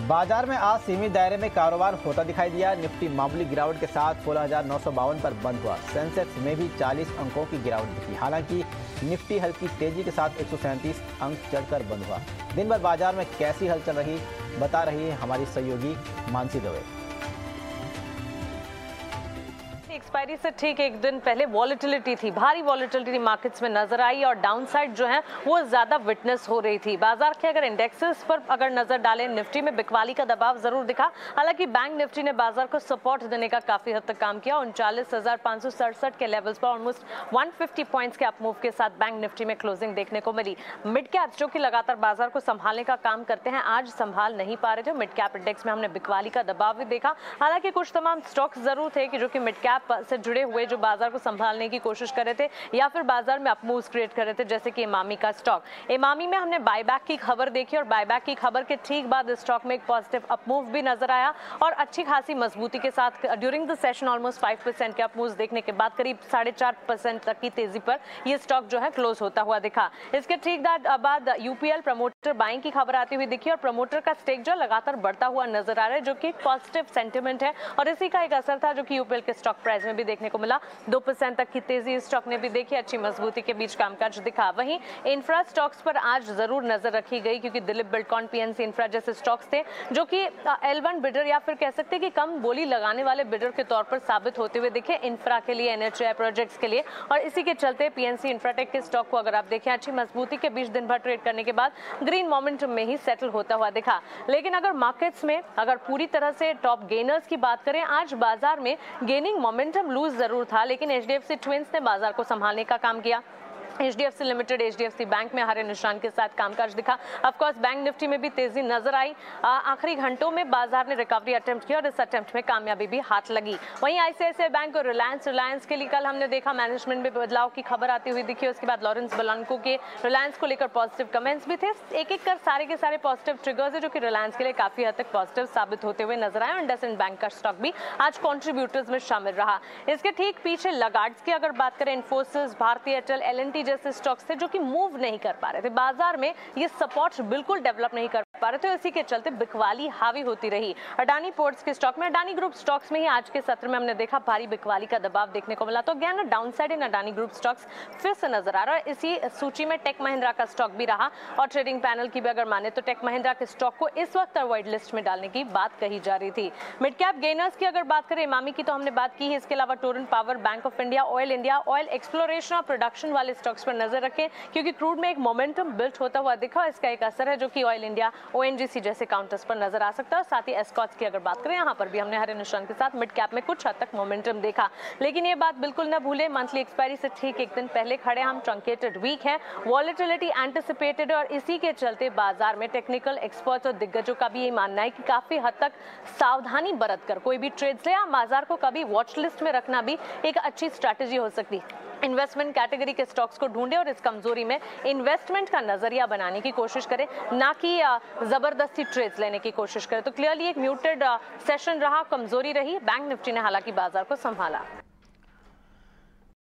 बाजार में आज सीमित दायरे में कारोबार होता दिखाई दिया। निफ्टी मामूली गिरावट के साथ 16,952 पर बंद हुआ। सेंसेक्स में भी 40 अंकों की गिरावट दिखी। हालांकि निफ्टी हल्की तेजी के साथ 137 अंक चढ़कर बंद हुआ। दिन भर बाजार में कैसी हलचल रही, बता रही है हमारी सहयोगी मानसी दवे। एक्सपायरी से ठीक एक दिन पहले वॉलेटिलिटी थी, भारी वॉलेटिलिटी मार्केट्स में नजर आई और डाउनसाइड जो है वो ज्यादा विटनेस हो रही थी। बाजार के अगर इंडेक्सेस पर अगर नजर डालें, निफ्टी में बिकवाली का दबाव जरूर दिखा। हालांकि बैंक निफ्टी ने बाजार को सपोर्ट देने का काफी हद तक काम किया। 39,567 के लेवल्स पर ऑलमोस्ट 150 पॉइंट्स के अपमूव के साथ बैंक निफ्टी में क्लोजिंग देखने को मिली। मिड कैप्स जो कि लगातार बाजार को संभालने का काम करते हैं, आज संभाल नहीं पा रहे थे। मिड कैप इंडेक्स में हमने बिकवाली का दबाव भी देखा। हालांकि कुछ तमाम स्टॉक्स जरूर थे कि जो कि मिड कैप से जुड़े हुए जो बाजार को संभालने की कोशिश कर रहे थे या फिर बाजार में अपमूव्स क्रिएट कर रहे थे, जैसे कि इमामी का स्टॉक। इमामी में हमने बायबैक की खबर देखी और बायबैक की खबर के ठीक बाद स्टॉक में एक पॉजिटिव अपमूव भी नजर आया और अच्छी खासी मजबूती के साथ ड्यूरिंग द सेशन ऑलमोस्ट 5% के अपमूव्स देखने के बाद करीब 4.5% तक की तेजी पर यह स्टॉक जो है क्लोज होता हुआ दिखा। इसके ठीक बाद यूपीएल प्रमोटर बाइंग की खबर आती हुई दिखी और प्रमोटर का स्टेक जो लगातार बढ़ता हुआ नजर आ रहा है, जो कि पॉजिटिव सेंटिमेंट है और इसी का एक असर था जो कि यूपीएल के स्टॉक प्राइस में भी देखने को मिला। 2% तक की तेजी स्टॉक ने भी देखी, अच्छी मजबूती के बीच कामकाज दिखा। वहीं इंफ्रा स्टॉक्स पर आज जरूर नजर रखी गई क्योंकि दिलीप बिल्डकॉन, पीएनसी इंफ्रा जैसे स्टॉक्स थे जो कि L1 बिडर या फिर कह सकते हैं कि कम बोली लगाने वाले बिडर के तौर पर साबित होते हुए दिखे इंफ्रा के लिए, एनएचआई प्रोजेक्ट्स के लिए। और इसी के चलते पीएनसी इंफ्राटेक के स्टॉक को अगर आप देखें, अच्छी मजबूती के बीच दिन भर ट्रेड करने के बाद ग्रीन मोमेंटम में ही सेटल होता हुआ दिखा। लेकिन अगर मार्केट्स में अगर पूरी तरह से टॉप गेनर्स की बात करें, आज बाजार में गेनिंग मोमेंटम लूज जरूर था, लेकिन एचडीएफसी ट्विंस ने बाजार को संभालने का काम किया। एचडीएफसी लिमिटेड, एचडीएफसी बैंक में हरे निशान के साथ कामकाज दिखा। ऑफ कोर्स बैंक निफ्टी में भी तेजी नजर आई। आखिरी घंटों में बाजार ने रिकवरी अटेम्प्ट किया और इस अटेम्प्ट में कामयाबी भी हाथ लगी। वहीं आईसीआईसीआई बैंक और रिलायंस के लिए कल हमने देखा मैनेजमेंट में बदलाव की खबर आती हुई दिखी। उसके बाद लॉरेंस ब्लांको के रिलायंस को लेकर पॉजिटिव कमेंट्स भी थे। एक एक कर सारे के सारे पॉजिटिव ट्रिगर्स है जो कि रिलायंस के लिए काफी हद तक पॉजिटिव साबित होते हुए नजर आए। इंडसइंड बैंक का स्टॉक भी आज कॉन्ट्रीब्यूटर्स में शामिल रहा। इसके ठीक पीछे लगार्ड्स की अगर बात करें, इन्फोसिस, भारती एयरटेल, एलएनटी जैसे स्टॉक्स थे जो कि मूव नहीं कर पा रहे थे। बाजार में ये सपोर्ट बिल्कुल डेवलप नहीं कर पा रहे थे, इसी के चलते बिकवाली हावी होती रही। अडानी पोर्ट्स के स्टॉक में, अडानी ग्रुप स्टॉक्स में ही आज के सत्र में हमने देखा भारी बिकवाली का दबाव देखने को मिला। तो again downside in Adani group stocks फिर से नजर आ रहा है। इसी सूची में टेक महिंद्रा का स्टॉक भी रहा और ट्रेडिंग पैनल की भी अगर माने तो टेक महिंद्रा के स्टॉक को इस वक्त अवॉइड लिस्ट में डालने की बात कही जा रही थी। मिड कैप गेनर्स की अगर बात करें, इमामी की तो हमने बात की है। इसके अलावा Torrent power, bank of India, oil exploration और प्रोडक्शन वाले स्टॉक्स पर नजर रखें क्योंकि क्रूड में एक मोमेंटम बिल्ड होता हुआ दिखा। इसका एक असर है जो कि ऑयल इंडिया, ओएनजीसी जैसे काउंटर्स पर नजर आ सकता है। साथ ही एस्कॉट्स की अगर बात करें, यहाँ पर भी हमने हरे निशान के साथ मिड कैप में कुछ हद तक मोमेंटम देखा। लेकिन ये बात बिल्कुल न भूले, मंथली एक्सपायरी से ठीक एक दिन पहले खड़े हम, ट्रंकेटेड वीक है, वॉलेटिलिटी एंटिसिपेटेड और इसी के चलते बाजार में टेक्निकल एक्सपर्ट्स और दिग्गजों का भी यही मानना है कि काफी हद तक सावधानी बरत कर कोई भी ट्रेड्स ले या बाजार को कभी वॉच लिस्ट में रखना भी एक अच्छी स्ट्रैटेजी हो सकती है। इन्वेस्टमेंट कैटेगरी के स्टॉक्स को ढूंढे और इस कमजोरी में इन्वेस्टमेंट का नजरिया बनाने की कोशिश करें, ना कि जबरदस्ती ट्रेड्स लेने की कोशिश करें। तो क्लियरली एक म्यूटेड सेशन रहा, कमजोरी रही। बैंक निफ्टी ने हालांकि बाजार को संभाला।